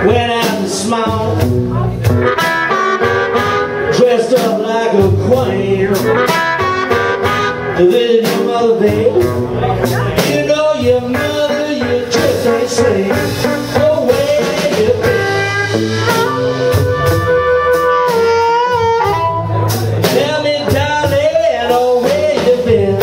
Went out and smoked, dressed up like a queen, to visit your mother, baby. You know your mother, you just ain't sleep. Oh, where you been? Tell me, darling, oh, where you been?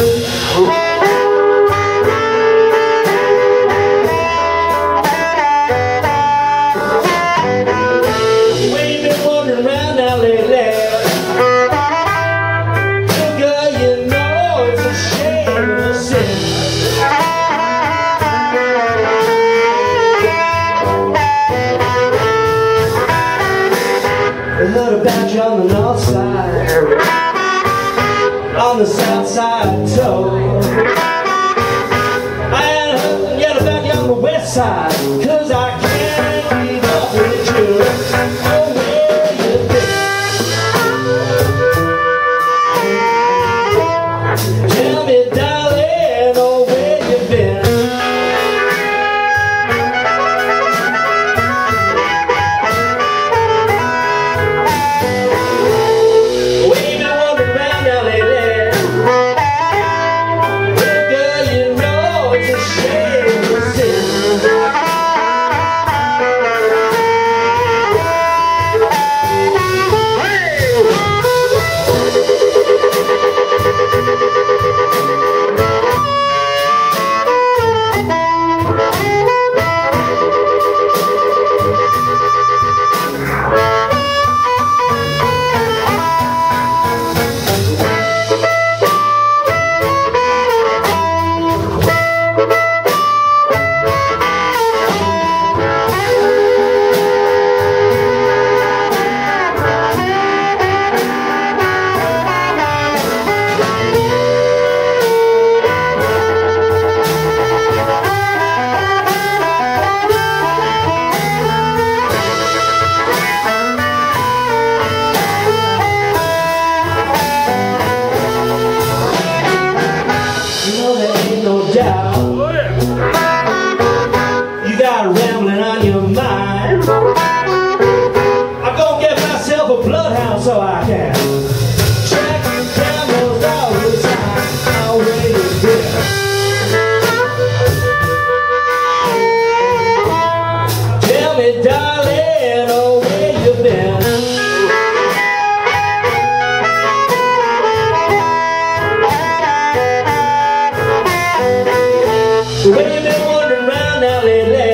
I heard about you on the north side, on the south side too. I ain't heard yet about you on the west side, 'cause I can't keep up with you. Oh, where you been? Tell me, darling, oh, where you been? You got rambling on your mind. I'm gonna get myself a bloodhound so I can track you down those all the time. I'll wait a bit. Tell me, darling, oh, where you been? Where you been wandering around now lately?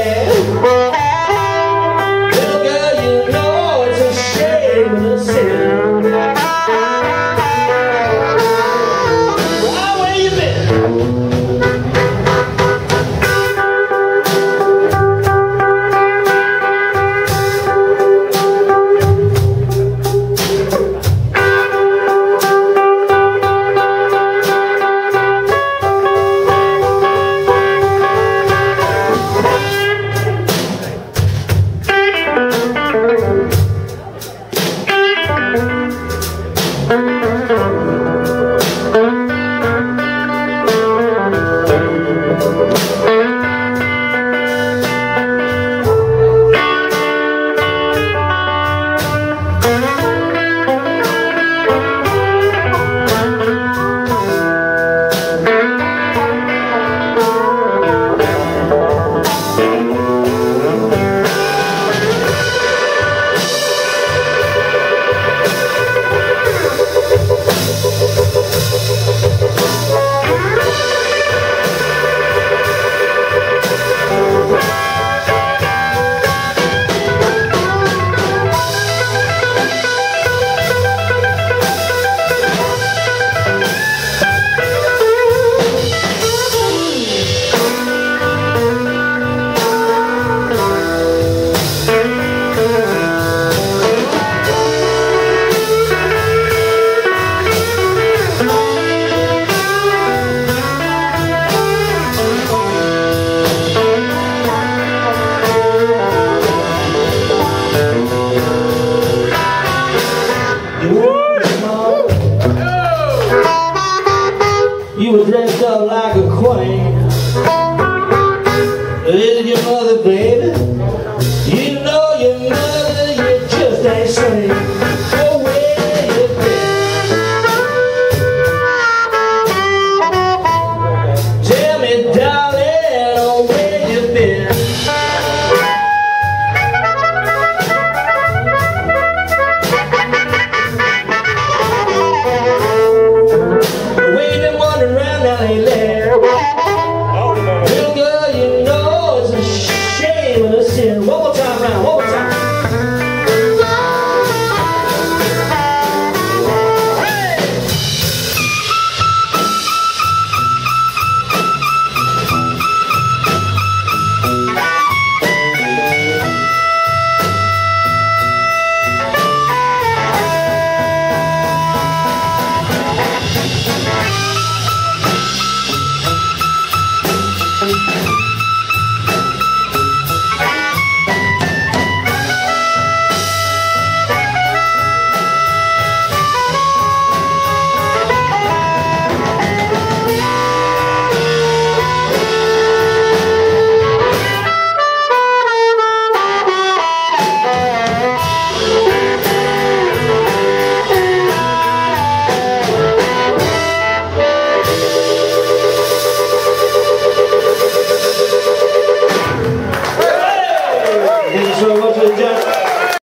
Little girl, you know it's a shame to sin. Well, where you been? You were dressed up like a queen. Is it your mother, baby?